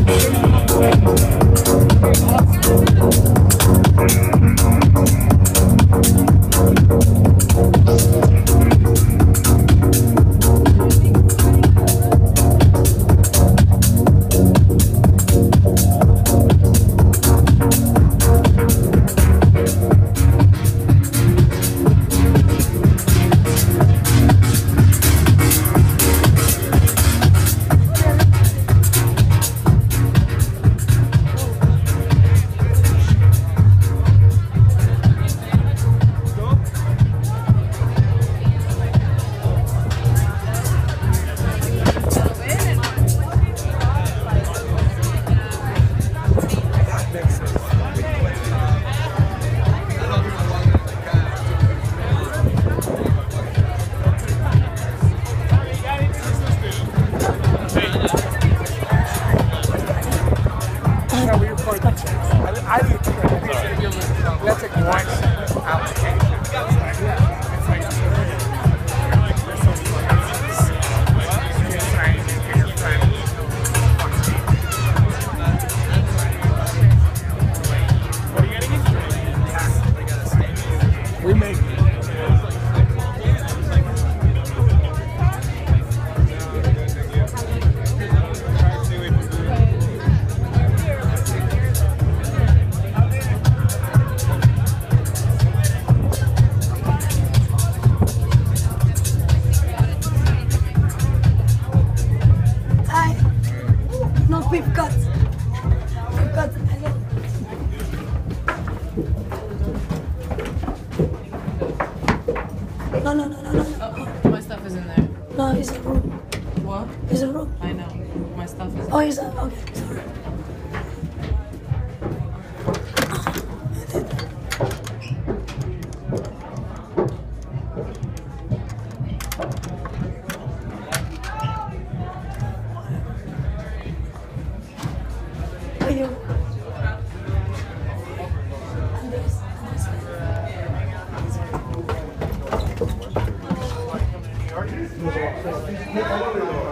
Oh, my stuff is in there. No, it's a room. What? It's a room. I know. My stuff is in Oh, is that? Okay, sorry. Thank you.